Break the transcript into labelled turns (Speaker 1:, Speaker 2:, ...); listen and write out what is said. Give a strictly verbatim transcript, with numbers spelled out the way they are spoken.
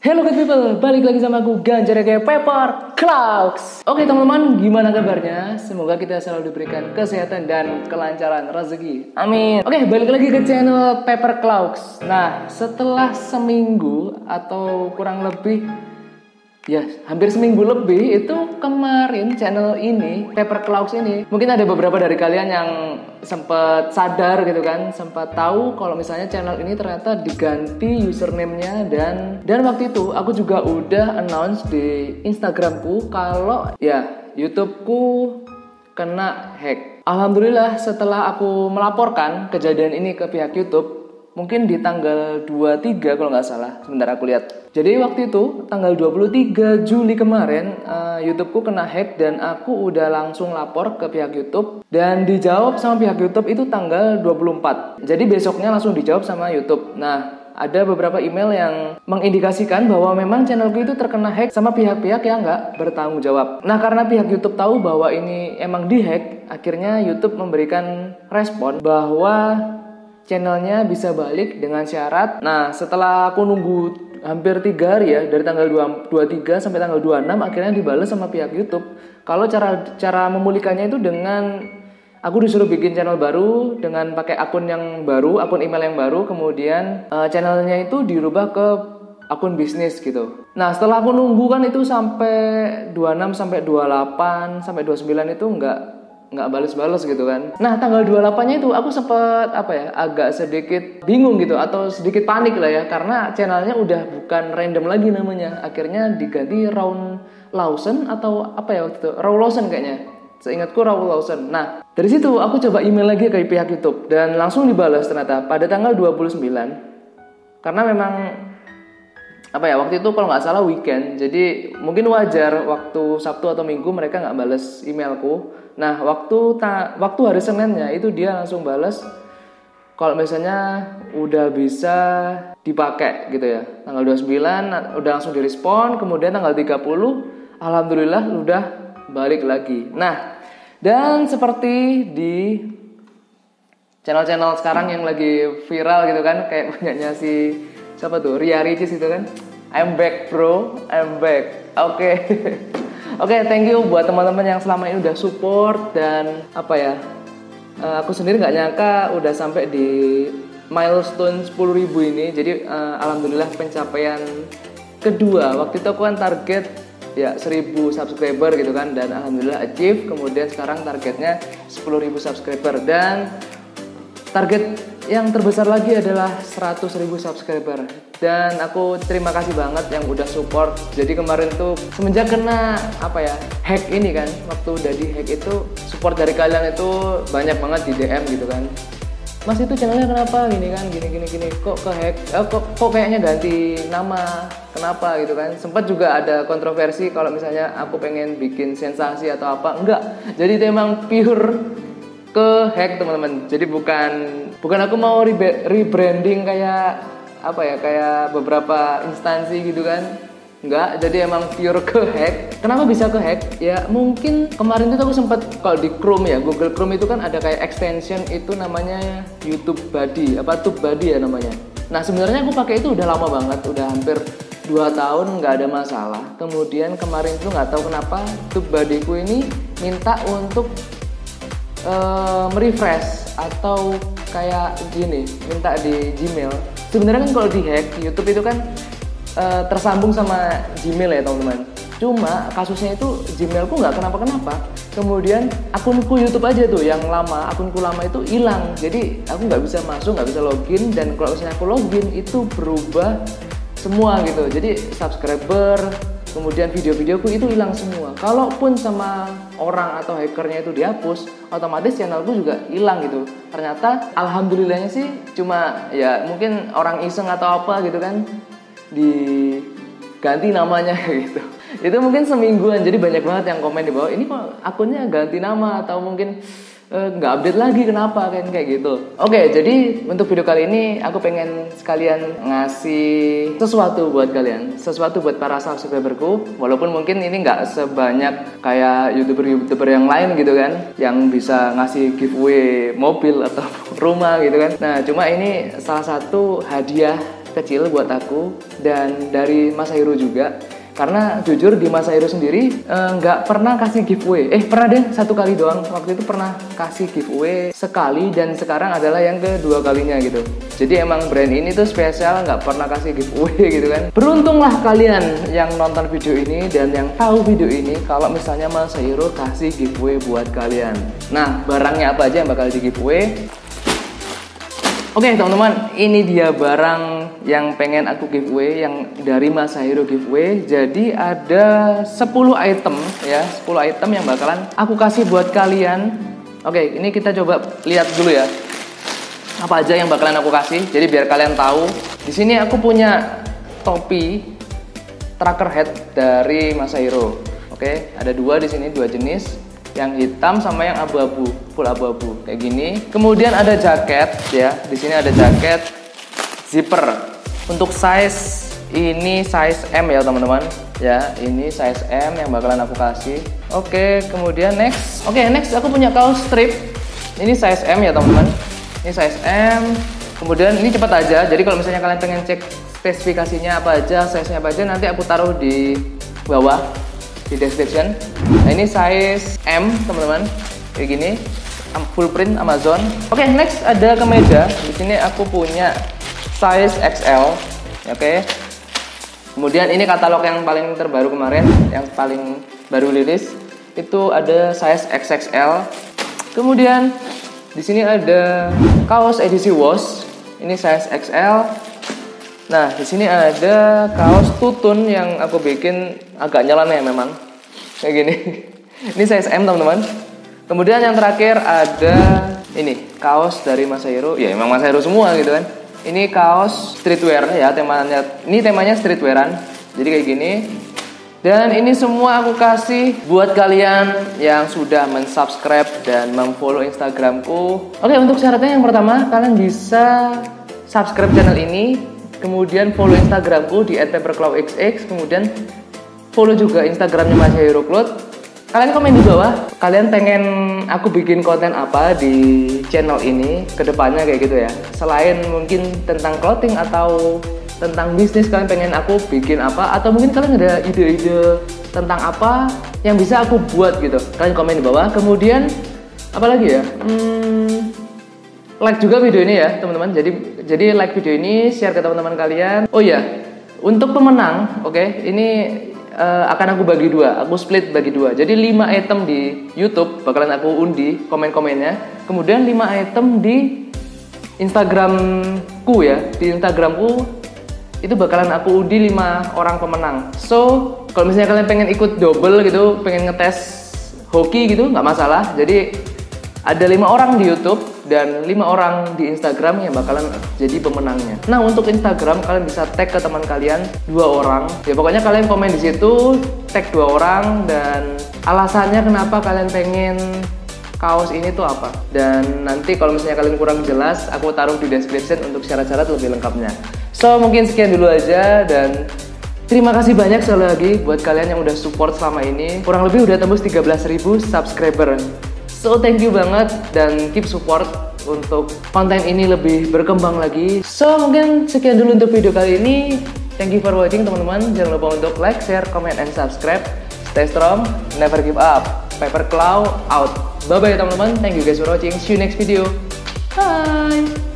Speaker 1: Hello good people, balik lagi sama aku Ganjar kayak Paper Clouds. Oke teman-teman, gimana kabarnya? Semoga kita selalu diberikan kesehatan dan kelancaran rezeki. Amin. Oke, balik lagi ke channel Paper Clouds. Nah, setelah seminggu atau kurang lebih ya, hampir seminggu lebih itu kemarin channel ini, Paper Clouds ini, mungkin ada beberapa dari kalian yang sempat sadar gitu kan, sempat tahu kalau misalnya channel ini ternyata diganti username-nya dan dan waktu itu aku juga udah announce di Instagramku kalau ya YouTubeku kena hack. Alhamdulillah setelah aku melaporkan kejadian ini ke pihak YouTube, mungkin di tanggal dua puluh tiga kalau nggak salah, sebentar aku lihat. Jadi waktu itu tanggal dua puluh tiga Juli kemarin uh, YouTubeku kena hack dan aku udah langsung lapor ke pihak YouTube dan dijawab sama pihak YouTube itu tanggal dua puluh empat. Jadi besoknya langsung dijawab sama YouTube. Nah, ada beberapa email yang mengindikasikan bahwa memang channelku itu terkena hack sama pihak-pihak yang nggak bertanggung jawab. Nah, karena pihak YouTube tahu bahwa ini emang dihack, akhirnya YouTube memberikan respon bahwa channelnya bisa balik dengan syarat. Nah, setelah aku nunggu hampir tiga hari ya, dari tanggal dua puluh tiga sampai tanggal dua puluh enam, akhirnya dibalas sama pihak YouTube kalau cara cara memulihkannya itu dengan aku disuruh bikin channel baru dengan pakai akun yang baru, akun email yang baru, kemudian uh, channelnya itu dirubah ke akun bisnis gitu. Nah, setelah aku nunggu kan itu sampai dua puluh enam sampai dua puluh delapan sampai dua puluh sembilan itu enggak nggak bales-bales gitu kan. Nah, tanggal dua puluh delapan-nya itu aku sempet apa ya, agak sedikit bingung gitu atau sedikit panik lah ya, karena channelnya udah bukan random lagi namanya. Akhirnya diganti Raul Lawson atau apa ya waktu itu, Raul Lawson kayaknya. Seingatku Raul Lawson. Nah, dari situ aku coba email lagi ke pihak YouTube dan langsung dibalas ternyata pada tanggal dua puluh sembilan. Karena memang apa ya, waktu itu kalau nggak salah weekend, jadi mungkin wajar waktu Sabtu atau Minggu mereka nggak balas emailku. Nah, waktu ta- waktu hari Seninnya itu dia langsung balas kalau misalnya udah bisa dipakai gitu ya. Tanggal dua puluh sembilan udah langsung direspon, kemudian tanggal tiga puluh alhamdulillah udah balik lagi. Nah, dan seperti di channel-channel sekarang yang lagi viral gitu kan, kayak punyanya si siapa tuh, Ria Ricis itu kan, I'm back bro, I'm back. Oke okay. Oke, okay, thank you buat teman-teman yang selama ini udah support dan apa ya, uh, aku sendiri nggak nyangka udah sampai di milestone sepuluh ribu ini. Jadi uh, alhamdulillah pencapaian kedua. Waktu itu aku kan target ya seribu subscriber gitu kan, dan alhamdulillah achieve. Kemudian sekarang targetnya sepuluh ribu subscriber dan target yang terbesar lagi adalah seratus ribu subscriber. Dan aku terima kasih banget yang udah support. Jadi kemarin tuh semenjak kena apa ya, hack ini kan, waktu udah di hack itu support dari kalian itu banyak banget di D M gitu kan. Mas, itu channelnya kenapa gini kan, gini gini gini, kok ke hack, eh, kok kok kayaknya ganti nama, kenapa gitu kan. Sempat juga ada kontroversi kalau misalnya aku pengen bikin sensasi atau apa. Enggak, jadi itu emang pure ke hack teman-teman. Jadi bukan bukan aku mau re- rebranding kayak apa ya, kayak beberapa instansi gitu kan. Enggak, jadi emang pure ke hack. Kenapa bisa ke hack? Ya mungkin kemarin itu aku sempat kalau di Chrome ya, Google Chrome itu kan ada kayak extension itu namanya YouTube Buddy, apa Tube Buddy ya namanya. Nah, sebenarnya aku pakai itu udah lama banget, udah hampir dua tahun nggak ada masalah. Kemudian kemarin itu nggak tahu kenapa Tube Buddy-ku ini minta untuk Uh, merefresh atau kayak gini, minta di Gmail. Sebenarnya kan kalau di hack YouTube itu kan uh, tersambung sama Gmail ya teman-teman. Cuma kasusnya itu Gmailku nggak kenapa-kenapa. Kemudian akunku YouTube aja tuh yang lama, akunku lama itu hilang. Jadi aku nggak bisa masuk, nggak bisa login, dan kalau misalnya aku login itu berubah semua gitu. Jadi subscriber, kemudian video-videoku itu hilang semua. Kalaupun sama orang atau hackernya itu dihapus, otomatis channelku juga hilang gitu. Ternyata alhamdulillahnya sih cuma ya mungkin orang iseng atau apa gitu kan, diganti namanya gitu. Itu mungkin semingguan, jadi banyak banget yang komen di bawah, ini kok akunnya ganti nama atau mungkin nggak uh, update lagi, kenapa kan kayak gitu. Oke, okay, jadi untuk video kali ini aku pengen sekalian ngasih sesuatu buat kalian, sesuatu buat para subscriberku. Walaupun mungkin ini nggak sebanyak kayak youtuber-youtuber yang lain gitu kan, yang bisa ngasih giveaway mobil atau rumah gitu kan. Nah, cuma ini salah satu hadiah kecil buat aku dan dari Mas Hairo juga. Karena jujur di Mas Hairo sendiri nggak eh, pernah kasih giveaway. Eh pernah deh satu kali doang. Waktu itu pernah kasih giveaway sekali dan sekarang adalah yang kedua kalinya gitu. Jadi emang brand ini tuh spesial, nggak pernah kasih giveaway gitu kan. Beruntunglah kalian yang nonton video ini dan yang tahu video ini kalau misalnya Mas Hairo kasih giveaway buat kalian. Nah barangnya apa aja yang bakal di giveaway? Oke okay, teman-teman, ini dia barang yang pengen aku giveaway, yang dari Mas Hairo giveaway. Jadi ada sepuluh item ya, sepuluh item yang bakalan aku kasih buat kalian. Oke, okay, ini kita coba lihat dulu ya. Apa aja yang bakalan aku kasih. Jadi biar kalian tahu. Di sini aku punya topi tracker head dari Mas Hairo. Oke, okay, ada dua di sini, dua jenis. Yang hitam sama yang abu-abu, full abu-abu kayak gini. Kemudian ada jaket ya, di sini ada jaket zipper. Untuk size ini size M ya teman-teman. Ya, ini size M yang bakalan aku kasih. Oke, kemudian next. Oke, next aku punya kaos strip. Ini size M ya teman-teman. Ini size M. Kemudian ini cepat aja. Jadi kalau misalnya kalian pengen cek spesifikasinya apa aja, size-nya apa aja, nanti aku taruh di bawah di description. Nah ini size M teman-teman, kayak gini, full print Amazon. Oke, okay, next ada kemeja. Di sini aku punya size X L. Oke. Okay. Kemudian ini katalog yang paling terbaru kemarin, yang paling baru rilis itu ada size X X L. Kemudian di sini ada kaos edisi wash. Ini size X L. Nah, di sini ada kaos tutun yang aku bikin agak nyelan ya memang. Kayak gini. Ini size M, teman-teman. Kemudian yang terakhir ada ini, kaos dari Mas Hairo. Ya, emang Mas Hairo semua gitu kan. Ini kaos streetwear ya, temanya. Ini temanya streetwearan. Jadi kayak gini. Dan ini semua aku kasih buat kalian yang sudah mensubscribe dan memfollow Instagramku. Oke, untuk syaratnya yang pertama, kalian bisa subscribe channel ini. Kemudian follow Instagramku di et paperclawxx. Kemudian follow juga Instagramnya Mas Hairo Cloth. Kalian komen di bawah, kalian pengen aku bikin konten apa di channel ini kedepannya kayak gitu ya. Selain mungkin tentang clothing atau tentang bisnis, kalian pengen aku bikin apa? Atau mungkin kalian ada ide-ide tentang apa yang bisa aku buat gitu. Kalian komen di bawah. Kemudian apa lagi ya? Hmm, like juga video ini ya teman-teman. Jadi jadi like video ini, share ke teman-teman kalian. Oh ya, untuk pemenang, oke, okay, ini uh, akan aku bagi dua. Aku split bagi dua. Jadi lima item di YouTube bakalan aku undi komen-komennya. Kemudian lima item di Instagramku ya. Di Instagramku itu bakalan aku undi lima orang pemenang. So kalau misalnya kalian pengen ikut double gitu, pengen ngetes hoki gitu, nggak masalah. Jadi ada lima orang di YouTube dan lima orang di Instagram yang bakalan jadi pemenangnya. Nah untuk Instagram kalian bisa tag ke teman kalian dua orang. Ya pokoknya kalian komen di situ, tag dua orang dan alasannya kenapa kalian pengen kaos ini tuh apa. Dan nanti kalau misalnya kalian kurang jelas, aku taruh di description untuk syarat-syarat lebih lengkapnya. So mungkin sekian dulu aja dan terima kasih banyak sekali lagi buat kalian yang udah support selama ini. Kurang lebih udah tembus tiga belas ribu subscriber. So thank you banget dan keep support untuk konten ini lebih berkembang lagi. So mungkin sekian dulu untuk video kali ini. Thank you for watching teman-teman. Jangan lupa untuk like, share, comment, and subscribe. Stay strong, never give up. Paperclaw out. Bye bye teman-teman. Thank you guys for watching. See you next video. Bye.